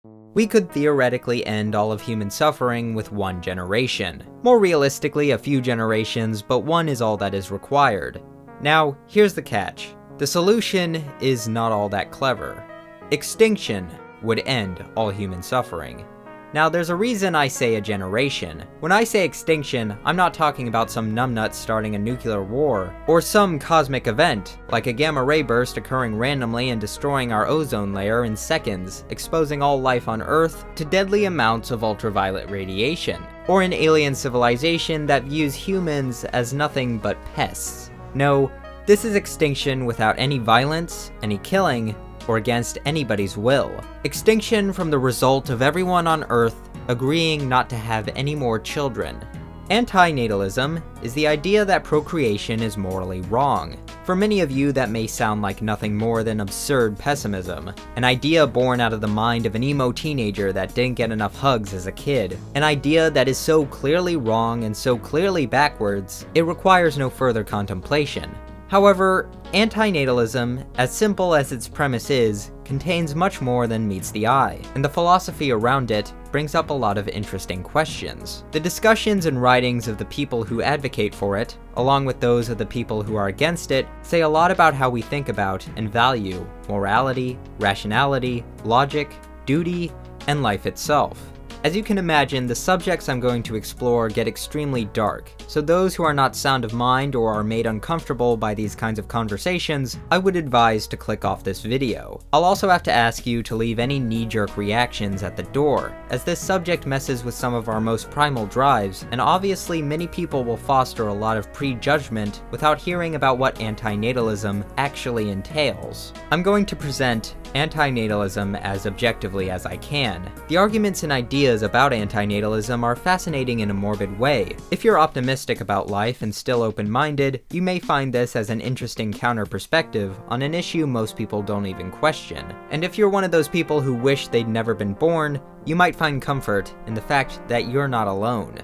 We could theoretically end all of human suffering with one generation. More realistically, a few generations, but one is all that is required. Now, here's the catch. The solution is not all that clever. Extinction would end all human suffering. Now, there's a reason I say a generation. When I say extinction, I'm not talking about some numbnut starting a nuclear war, or some cosmic event, like a gamma ray burst occurring randomly and destroying our ozone layer in seconds, exposing all life on Earth to deadly amounts of ultraviolet radiation, or an alien civilization that views humans as nothing but pests. No, this is extinction without any violence, any killing, or against anybody's will. Extinction from the result of everyone on Earth agreeing not to have any more children. Antinatalism is the idea that procreation is morally wrong. For many of you, that may sound like nothing more than absurd pessimism. An idea born out of the mind of an emo teenager that didn't get enough hugs as a kid. An idea that is so clearly wrong and so clearly backwards, it requires no further contemplation. However, antinatalism, as simple as its premise is, contains much more than meets the eye, and the philosophy around it brings up a lot of interesting questions. The discussions and writings of the people who advocate for it, along with those of the people who are against it, say a lot about how we think about and value morality, rationality, logic, duty, and life itself. As you can imagine, the subjects I'm going to explore get extremely dark, so those who are not sound of mind or are made uncomfortable by these kinds of conversations, I would advise to click off this video. I'll also have to ask you to leave any knee-jerk reactions at the door, as this subject messes with some of our most primal drives, and obviously many people will foster a lot of prejudgment without hearing about what antinatalism actually entails. I'm going to present antinatalism as objectively as I can. The arguments and ideas about antinatalism are fascinating in a morbid way. If you're optimistic about life and still open-minded, you may find this as an interesting counter-perspective on an issue most people don't even question. And if you're one of those people who wish they'd never been born, you might find comfort in the fact that you're not alone.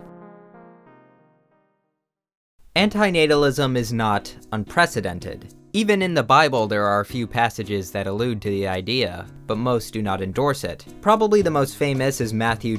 Antinatalism is not unprecedented. Even in the Bible, there are a few passages that allude to the idea, but most do not endorse it. Probably the most famous is Matthew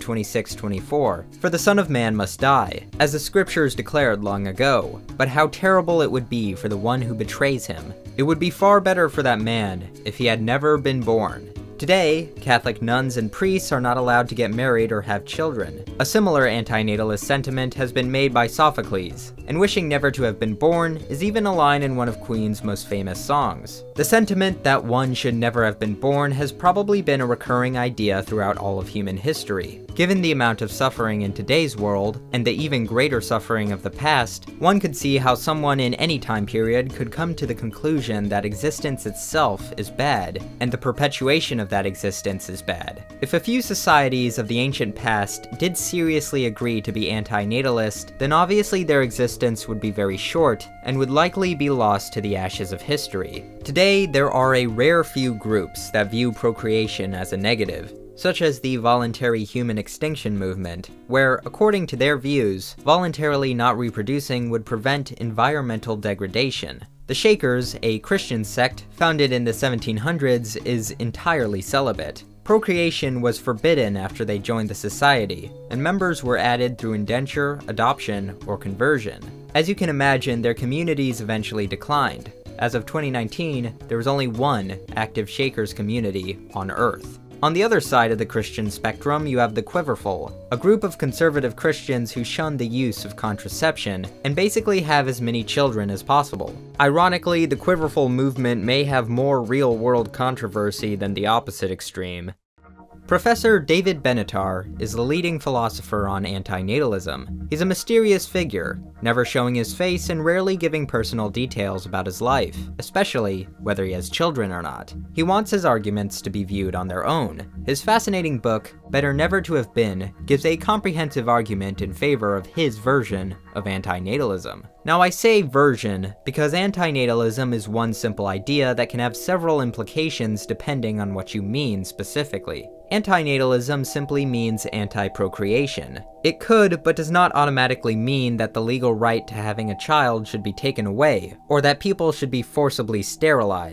26:24, "For the Son of Man must die, as the scriptures declared long ago. But how terrible it would be for the one who betrays him. It would be far better for that man if he had never been born." Today, Catholic nuns and priests are not allowed to get married or have children. A similar antinatalist sentiment has been made by Sophocles, and wishing never to have been born is even a line in one of Queen's most famous songs. The sentiment that one should never have been born has probably been a recurring idea throughout all of human history. Given the amount of suffering in today's world, and the even greater suffering of the past, one could see how someone in any time period could come to the conclusion that existence itself is bad, and the perpetuation of that existence is bad. If a few societies of the ancient past did seriously agree to be antinatalist, then obviously their existence would be very short, and would likely be lost to the ashes of history. Today, there are a rare few groups that view procreation as a negative, such as the Voluntary Human Extinction movement, where, according to their views, voluntarily not reproducing would prevent environmental degradation. The Shakers, a Christian sect founded in the 1700s, is entirely celibate. Procreation was forbidden after they joined the society, and members were added through indenture, adoption, or conversion. As you can imagine, their communities eventually declined. As of 2019, there was only one active Shakers community on Earth. On the other side of the Christian spectrum, you have the Quiverful, a group of conservative Christians who shun the use of contraception, and basically have as many children as possible. Ironically, the Quiverful movement may have more real-world controversy than the opposite extreme. Professor David Benatar is the leading philosopher on antinatalism. He's a mysterious figure, never showing his face and rarely giving personal details about his life, especially whether he has children or not. He wants his arguments to be viewed on their own. His fascinating book, Better Never to Have Been, gives a comprehensive argument in favor of his version of antinatalism. Now, I say version because antinatalism is one simple idea that can have several implications depending on what you mean specifically. Antinatalism simply means anti-procreation. It could, but does not automatically mean that the legal right to having a child should be taken away, or that people should be forcibly sterilized.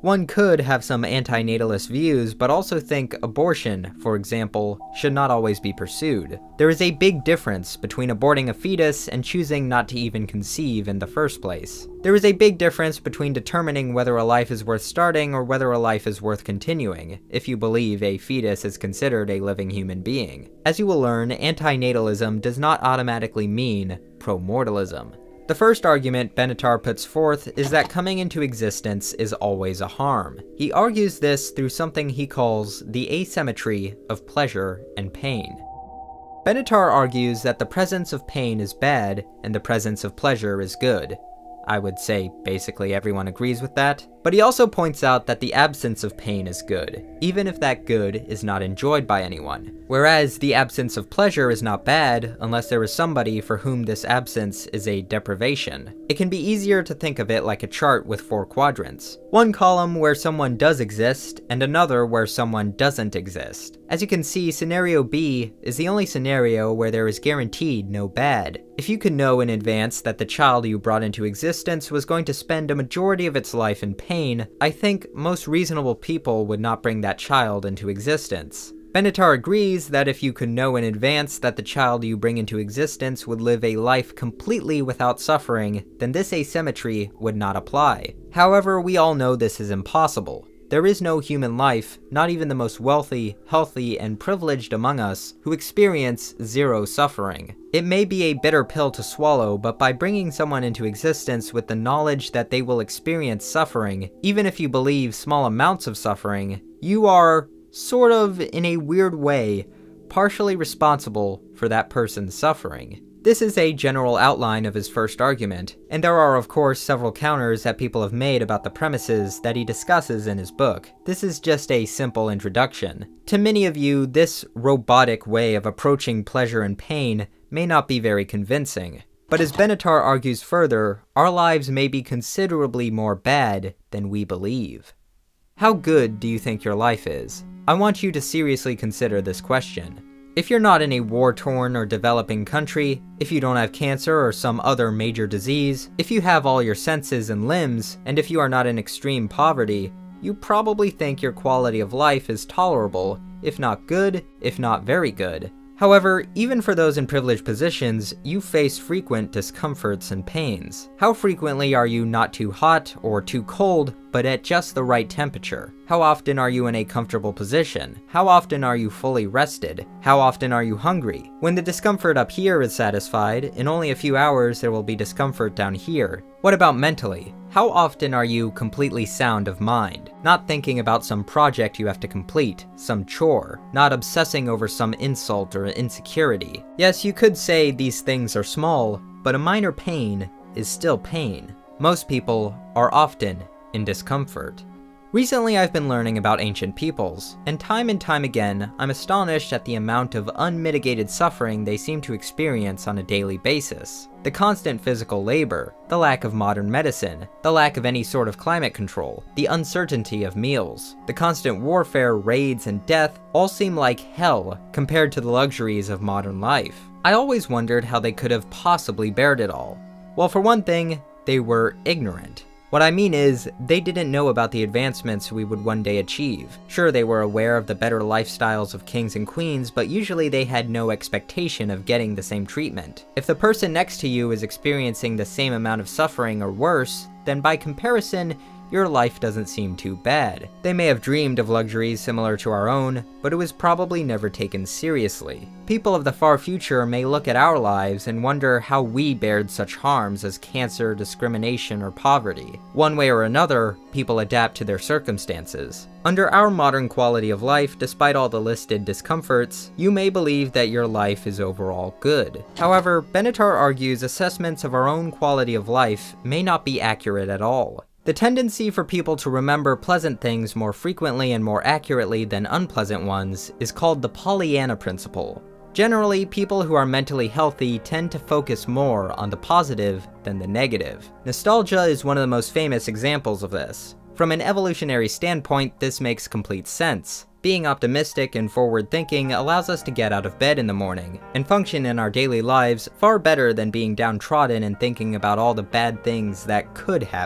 One could have some antinatalist views, but also think abortion, for example, should not always be pursued. There is a big difference between aborting a fetus and choosing not to even conceive in the first place. There is a big difference between determining whether a life is worth starting or whether a life is worth continuing, if you believe a fetus is considered a living human being. As you will learn, antinatalism does not automatically mean pro-mortalism. The first argument Benatar puts forth is that coming into existence is always a harm. He argues this through something he calls the asymmetry of pleasure and pain. Benatar argues that the presence of pain is bad and the presence of pleasure is good. I would say basically everyone agrees with that. But he also points out that the absence of pain is good, even if that good is not enjoyed by anyone. Whereas the absence of pleasure is not bad unless there is somebody for whom this absence is a deprivation. It can be easier to think of it like a chart with 4 quadrants. One column where someone does exist, and another where someone doesn't exist. As you can see, scenario B is the only scenario where there is guaranteed no bad. If you could know in advance that the child you brought into existence was going to spend a majority of its life in pain, I think most reasonable people would not bring that child into existence. Benatar agrees that if you could know in advance that the child you bring into existence would live a life completely without suffering, then this asymmetry would not apply. However, we all know this is impossible. There is no human life, not even the most wealthy, healthy, and privileged among us, who experience zero suffering. It may be a bitter pill to swallow, but by bringing someone into existence with the knowledge that they will experience suffering, even if you believe small amounts of suffering, you are, sort of, in a weird way, partially responsible for that person's suffering. This is a general outline of his first argument, and there are of course several counters that people have made about the premises that he discusses in his book. This is just a simple introduction. To many of you, this robotic way of approaching pleasure and pain may not be very convincing. But as Benatar argues further, our lives may be considerably more bad than we believe. How good do you think your life is? I want you to seriously consider this question. If you're not in a war-torn or developing country, if you don't have cancer or some other major disease, if you have all your senses and limbs, and if you are not in extreme poverty, you probably think your quality of life is tolerable, if not good, if not very good. However, even for those in privileged positions, you face frequent discomforts and pains. How frequently are you not too hot or too cold, but at just the right temperature? How often are you in a comfortable position? How often are you fully rested? How often are you hungry? When the discomfort up here is satisfied, in only a few hours there will be discomfort down here. What about mentally? How often are you completely sound of mind? Not thinking about some project you have to complete, some chore, not obsessing over some insult or insecurity. Yes, you could say these things are small, but a minor pain is still pain. Most people are often in discomfort. Recently I've been learning about ancient peoples, and time again, I'm astonished at the amount of unmitigated suffering they seem to experience on a daily basis. The constant physical labor, the lack of modern medicine, the lack of any sort of climate control, the uncertainty of meals, the constant warfare, raids, and death all seem like hell compared to the luxuries of modern life. I always wondered how they could have possibly bared it all. Well, for one thing, they were ignorant. What I mean is, they didn't know about the advancements we would one day achieve. Sure, they were aware of the better lifestyles of kings and queens, but usually they had no expectation of getting the same treatment. If the person next to you is experiencing the same amount of suffering or worse, then by comparison, your life doesn't seem too bad. They may have dreamed of luxuries similar to our own, but it was probably never taken seriously. People of the far future may look at our lives and wonder how we bared such harms as cancer, discrimination, or poverty. One way or another, people adapt to their circumstances. Under our modern quality of life, despite all the listed discomforts, you may believe that your life is overall good. However, Benatar argues assessments of our own quality of life may not be accurate at all. The tendency for people to remember pleasant things more frequently and more accurately than unpleasant ones is called the Pollyanna principle. Generally, people who are mentally healthy tend to focus more on the positive than the negative. Nostalgia is one of the most famous examples of this. From an evolutionary standpoint, this makes complete sense. Being optimistic and forward-thinking allows us to get out of bed in the morning, and function in our daily lives far better than being downtrodden and thinking about all the bad things that could happen.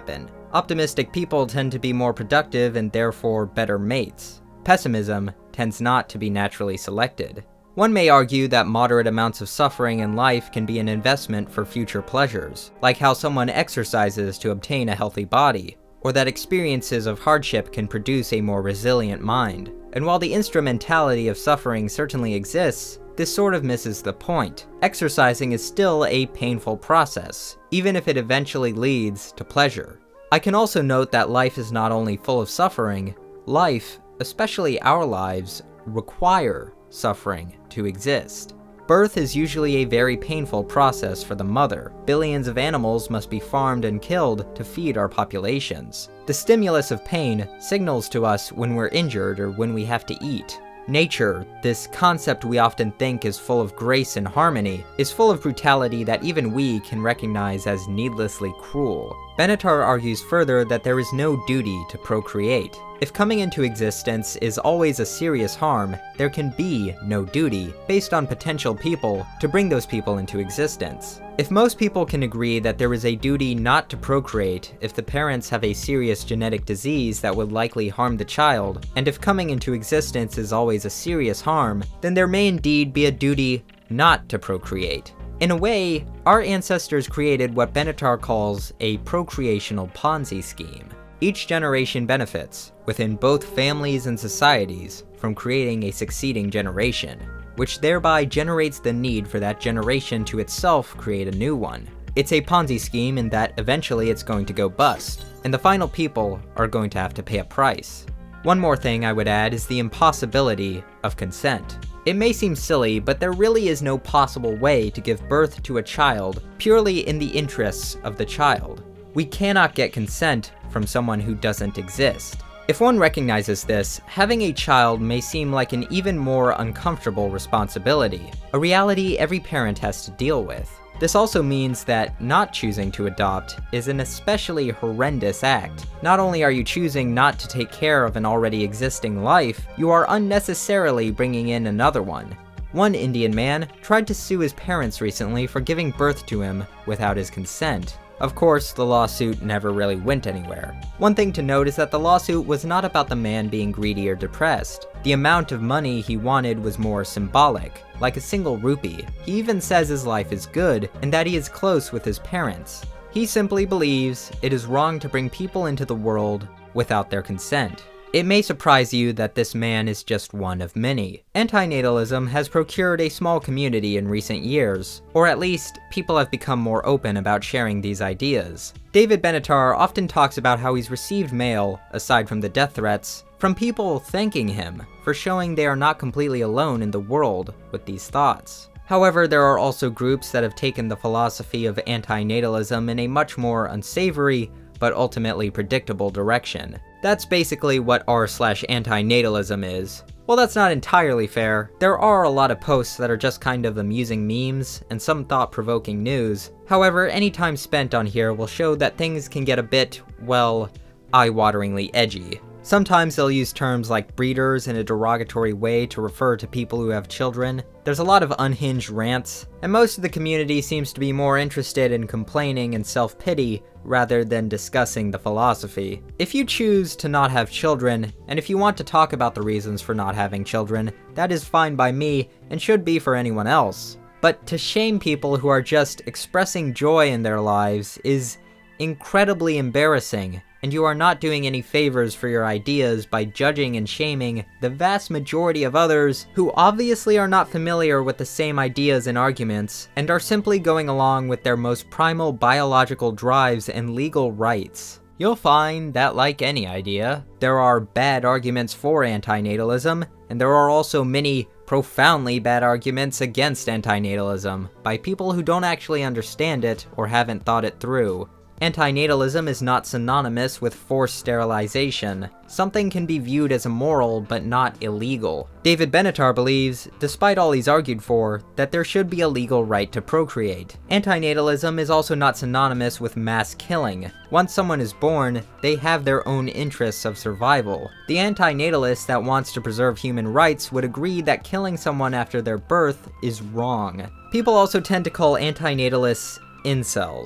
Optimistic people tend to be more productive and therefore better mates. Pessimism tends not to be naturally selected. One may argue that moderate amounts of suffering in life can be an investment for future pleasures, like how someone exercises to obtain a healthy body, or that experiences of hardship can produce a more resilient mind. And while the instrumentality of suffering certainly exists, this sort of misses the point. Exercising is still a painful process, even if it eventually leads to pleasure. I can also note that life is not only full of suffering, life, especially our lives, require suffering to exist. Birth is usually a very painful process for the mother. Billions of animals must be farmed and killed to feed our populations. The stimulus of pain signals to us when we're injured or when we have to eat. Nature, this concept we often think is full of grace and harmony, is full of brutality that even we can recognize as needlessly cruel. Benatar argues further that there is no duty to procreate. If coming into existence is always a serious harm, there can be no duty, based on potential people, to bring those people into existence. If most people can agree that there is a duty not to procreate if the parents have a serious genetic disease that would likely harm the child, and if coming into existence is always a serious harm, then there may indeed be a duty not to procreate. In a way, our ancestors created what Benatar calls a procreational Ponzi scheme. Each generation benefits, within both families and societies, from creating a succeeding generation, which thereby generates the need for that generation to itself create a new one. It's a Ponzi scheme in that eventually it's going to go bust, and the final people are going to have to pay a price. One more thing I would add is the impossibility of consent. It may seem silly, but there really is no possible way to give birth to a child purely in the interests of the child. We cannot get consent from someone who doesn't exist. If one recognizes this, having a child may seem like an even more uncomfortable responsibility, a reality every parent has to deal with. This also means that not choosing to adopt is an especially horrendous act. Not only are you choosing not to take care of an already existing life, you are unnecessarily bringing in another one. One Indian man tried to sue his parents recently for giving birth to him without his consent. Of course, the lawsuit never really went anywhere. One thing to note is that the lawsuit was not about the man being greedy or depressed. The amount of money he wanted was more symbolic, like a single rupee. He even says his life is good, and that he is close with his parents. He simply believes it is wrong to bring people into the world without their consent. It may surprise you that this man is just one of many. Antinatalism has procured a small community in recent years, or at least, people have become more open about sharing these ideas. David Benatar often talks about how he's received mail, aside from the death threats, from people thanking him for showing they are not completely alone in the world with these thoughts. However, there are also groups that have taken the philosophy of antinatalism in a much more unsavory, but ultimately predictable direction. That's basically what r/antinatalism is. Well, that's not entirely fair. There are a lot of posts that are just kind of amusing memes and some thought-provoking news. However, any time spent on here will show that things can get a bit, well, eye-wateringly edgy. Sometimes they'll use terms like breeders in a derogatory way to refer to people who have children. There's a lot of unhinged rants, and most of the community seems to be more interested in complaining and self-pity rather than discussing the philosophy. If you choose to not have children, and if you want to talk about the reasons for not having children, that is fine by me and should be for anyone else. But to shame people who are just expressing joy in their lives is incredibly embarrassing, and you are not doing any favors for your ideas by judging and shaming the vast majority of others who obviously are not familiar with the same ideas and arguments, and are simply going along with their most primal biological drives and legal rights. You'll find that, like any idea, there are bad arguments for antinatalism, and there are also many profoundly bad arguments against antinatalism by people who don't actually understand it or haven't thought it through. Antinatalism is not synonymous with forced sterilization. Something can be viewed as immoral but not illegal. David Benatar believes, despite all he's argued for, that there should be a legal right to procreate. Antinatalism is also not synonymous with mass killing. Once someone is born, they have their own interests of survival. The antinatalist that wants to preserve human rights would agree that killing someone after their birth is wrong. People also tend to call antinatalists incels.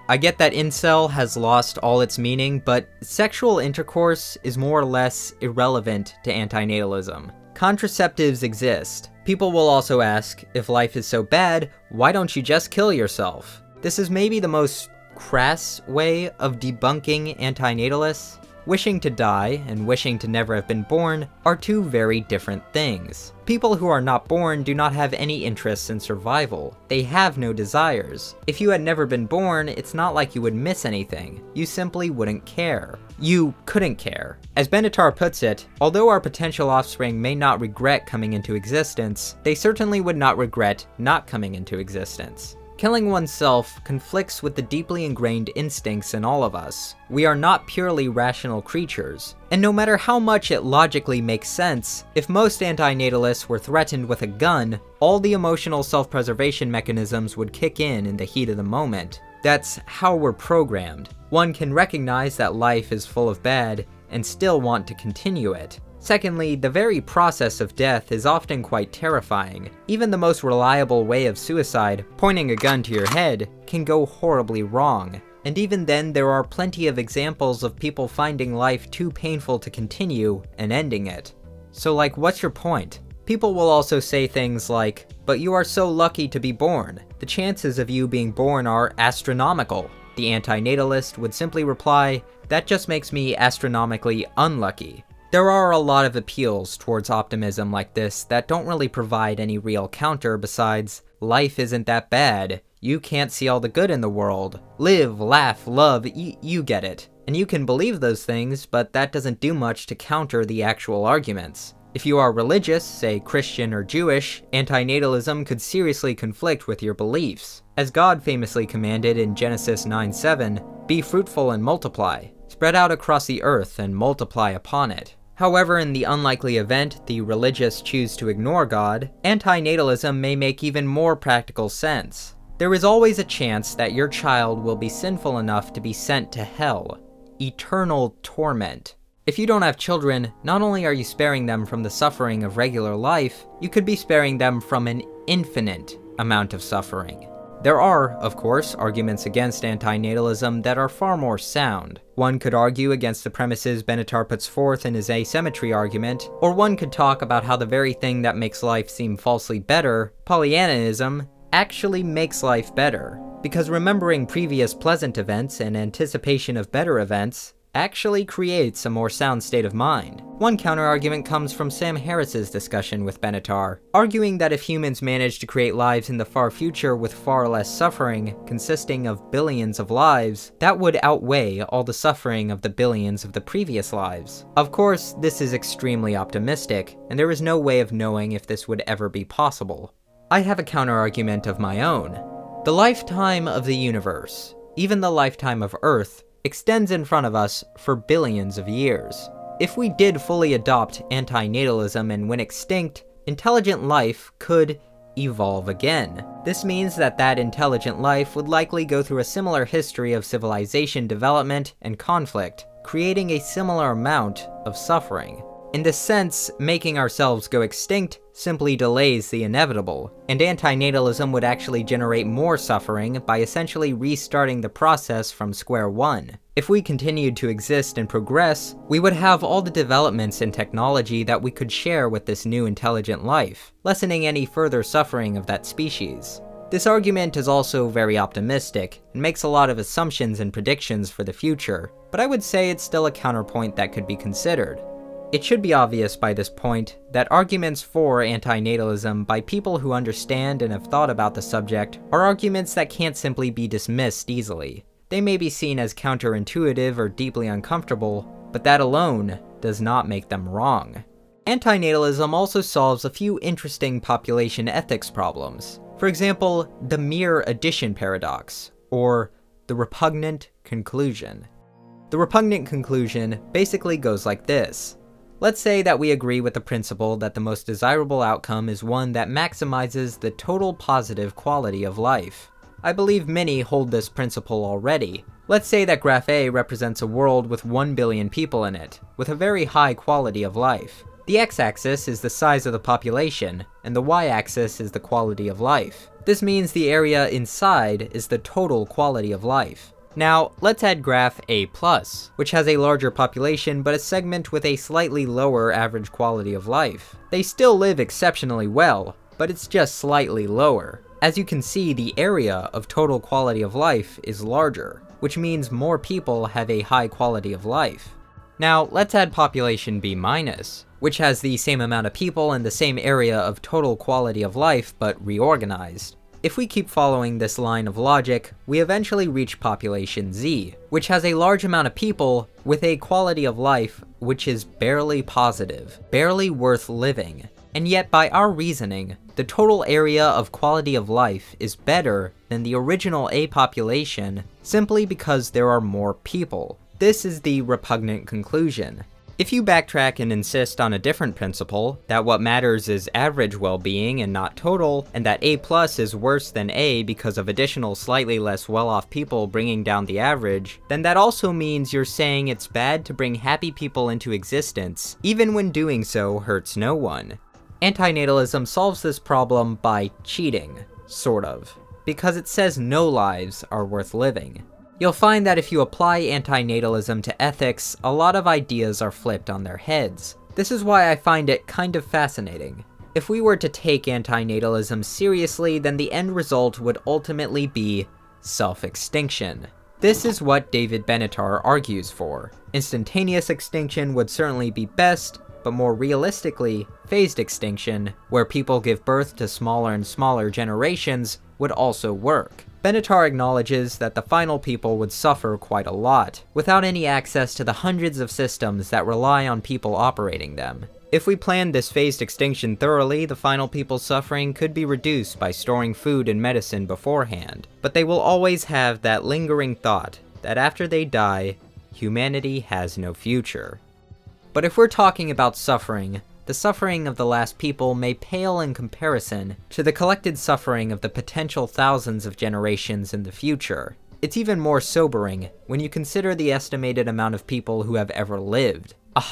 I get that incel has lost all its meaning, but sexual intercourse is more or less irrelevant to antinatalism. Contraceptives exist. People will also ask, if life is so bad, why don't you just kill yourself? This is maybe the most crass way of debunking antinatalists. Wishing to die and wishing to never have been born are two very different things. People who are not born do not have any interests in survival. They have no desires. If you had never been born, it's not like you would miss anything. You simply wouldn't care. You couldn't care. As Benatar puts it, although our potential offspring may not regret coming into existence, they certainly would not regret not coming into existence. Killing oneself conflicts with the deeply ingrained instincts in all of us. We are not purely rational creatures, and no matter how much it logically makes sense, if most antinatalists were threatened with a gun, all the emotional self-preservation mechanisms would kick in the heat of the moment. That's how we're programmed. One can recognize that life is full of bad and still want to continue it. Secondly, the very process of death is often quite terrifying. Even the most reliable way of suicide, pointing a gun to your head, can go horribly wrong. And even then, there are plenty of examples of people finding life too painful to continue and ending it. So like, what's your point? People will also say things like, but you are so lucky to be born. The chances of you being born are astronomical. The antinatalist would simply reply, that just makes me astronomically unlucky. There are a lot of appeals towards optimism like this that don't really provide any real counter besides, life isn't that bad, you can't see all the good in the world, live, laugh, love, you get it. And you can believe those things, but that doesn't do much to counter the actual arguments. If you are religious, say Christian or Jewish, antinatalism could seriously conflict with your beliefs. As God famously commanded in Genesis 9:7, be fruitful and multiply. Spread out across the earth and multiply upon it. However, in the unlikely event the religious choose to ignore God, antinatalism may make even more practical sense. There is always a chance that your child will be sinful enough to be sent to hell. Eternal torment. If you don't have children, not only are you sparing them from the suffering of regular life, you could be sparing them from an infinite amount of suffering. There are, of course, arguments against antinatalism that are far more sound. One could argue against the premises Benatar puts forth in his asymmetry argument, or one could talk about how the very thing that makes life seem falsely better, Pollyannaism, actually makes life better. Because remembering previous pleasant events in anticipation of better events actually creates a more sound state of mind. One counterargument comes from Sam Harris's discussion with Benatar, arguing that if humans manage to create lives in the far future with far less suffering, consisting of billions of lives, that would outweigh all the suffering of the billions of the previous lives. Of course, this is extremely optimistic, and there is no way of knowing if this would ever be possible. I have a counterargument of my own. The lifetime of the universe, even the lifetime of Earth, extends in front of us for billions of years. If we did fully adopt antinatalism and went extinct, intelligent life could evolve again. This means that that intelligent life would likely go through a similar history of civilization development and conflict, creating a similar amount of suffering. In this sense, making ourselves go extinct simply delays the inevitable, and antinatalism would actually generate more suffering by essentially restarting the process from square one. If we continued to exist and progress, we would have all the developments in technology that we could share with this new intelligent life, lessening any further suffering of that species. This argument is also very optimistic, and makes a lot of assumptions and predictions for the future, but I would say it's still a counterpoint that could be considered. It should be obvious by this point that arguments for antinatalism by people who understand and have thought about the subject are arguments that can't simply be dismissed easily. They may be seen as counterintuitive or deeply uncomfortable, but that alone does not make them wrong. Antinatalism also solves a few interesting population ethics problems. For example, the mere addition paradox, or the repugnant conclusion. The repugnant conclusion basically goes like this. Let's say that we agree with the principle that the most desirable outcome is one that maximizes the total positive quality of life. I believe many hold this principle already. Let's say that graph A represents a world with 1 billion people in it, with a very high quality of life. The x-axis is the size of the population, and the y-axis is the quality of life. This means the area inside is the total quality of life. Now, let's add graph A+, which has a larger population but a segment with a slightly lower average quality of life. They still live exceptionally well, but it's just slightly lower. As you can see, the area of total quality of life is larger, which means more people have a high quality of life. Now, let's add population B-, which has the same amount of people and the same area of total quality of life, but reorganized. If we keep following this line of logic, we eventually reach population Z, which has a large amount of people with a quality of life which is barely positive, barely worth living. And yet, by our reasoning, the total area of quality of life is better than the original A population simply because there are more people. This is the repugnant conclusion. If you backtrack and insist on a different principle, that what matters is average well-being and not total, and that A+ is worse than A because of additional slightly less well-off people bringing down the average, then that also means you're saying it's bad to bring happy people into existence, even when doing so hurts no one. Antinatalism solves this problem by cheating, sort of, because it says no lives are worth living. You'll find that if you apply antinatalism to ethics, a lot of ideas are flipped on their heads. This is why I find it kind of fascinating. If we were to take antinatalism seriously, then the end result would ultimately be self-extinction. This is what David Benatar argues for. Instantaneous extinction would certainly be best, but more realistically, phased extinction, where people give birth to smaller and smaller generations, would also work. Benatar acknowledges that the final people would suffer quite a lot, without any access to the hundreds of systems that rely on people operating them. If we planned this phased extinction thoroughly, the final people's suffering could be reduced by storing food and medicine beforehand, but they will always have that lingering thought that after they die, humanity has no future. But if we're talking about suffering, the suffering of the last people may pale in comparison to the collected suffering of the potential thousands of generations in the future. It's even more sobering when you consider the estimated amount of people who have ever lived.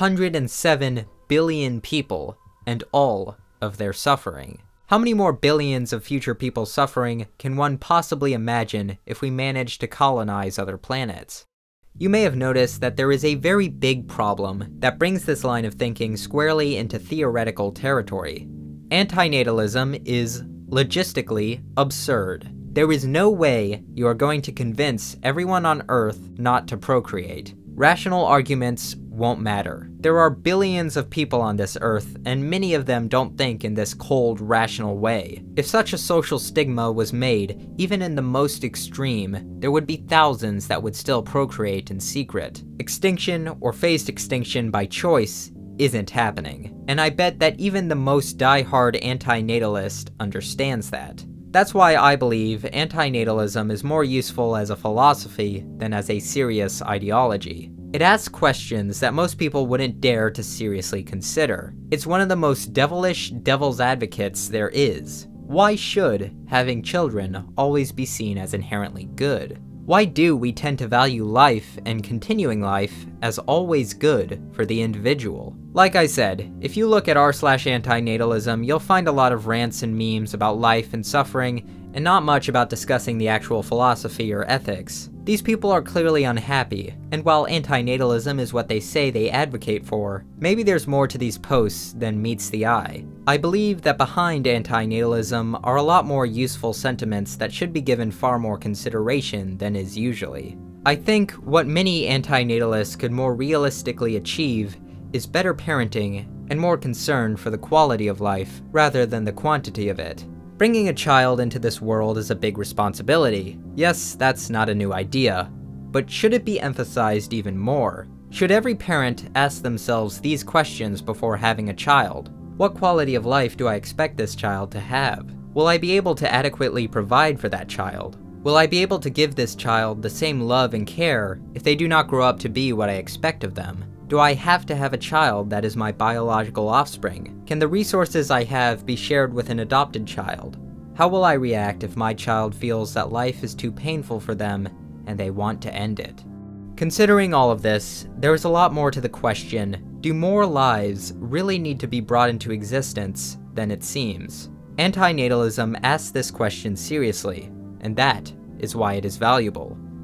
107 billion people, and all of their suffering. How many more billions of future people suffering can one possibly imagine if we manage to colonize other planets? You may have noticed that there is a very big problem that brings this line of thinking squarely into theoretical territory. Antinatalism is logistically absurd. There is no way you are going to convince everyone on Earth not to procreate. Rational arguments won't matter. There are billions of people on this Earth, and many of them don't think in this cold, rational way. If such a social stigma was made, even in the most extreme, there would be thousands that would still procreate in secret. Extinction, or phased extinction by choice, isn't happening. And I bet that even the most die-hard antinatalist understands that. That's why I believe antinatalism is more useful as a philosophy than as a serious ideology. It asks questions that most people wouldn't dare to seriously consider. It's one of the most devilish devil's advocates there is. Why should having children always be seen as inherently good? Why do we tend to value life and continuing life as always good for the individual? Like I said, if you look at r/antinatalism, you'll find a lot of rants and memes about life and suffering, and not much about discussing the actual philosophy or ethics. These people are clearly unhappy, and while antinatalism is what they say they advocate for, maybe there's more to these posts than meets the eye. I believe that behind antinatalism are a lot more useful sentiments that should be given far more consideration than is usually. I think what many antinatalists could more realistically achieve is better parenting and more concern for the quality of life rather than the quantity of it. Bringing a child into this world is a big responsibility. Yes, that's not a new idea, but should it be emphasized even more? Should every parent ask themselves these questions before having a child? What quality of life do I expect this child to have? Will I be able to adequately provide for that child? Will I be able to give this child the same love and care if they do not grow up to be what I expect of them? Do I have to have a child that is my biological offspring? Can the resources I have be shared with an adopted child? How will I react if my child feels that life is too painful for them and they want to end it? Considering all of this, there is a lot more to the question, do more lives really need to be brought into existence than it seems? Antinatalism asks this question seriously, and that is why it is valuable.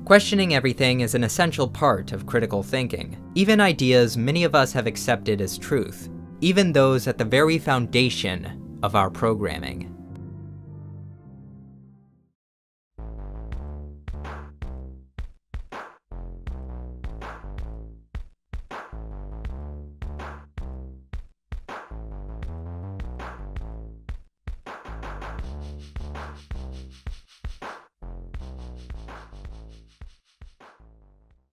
Questioning everything is an essential part of critical thinking, even ideas many of us have accepted as truth, even those at the very foundation of our programming.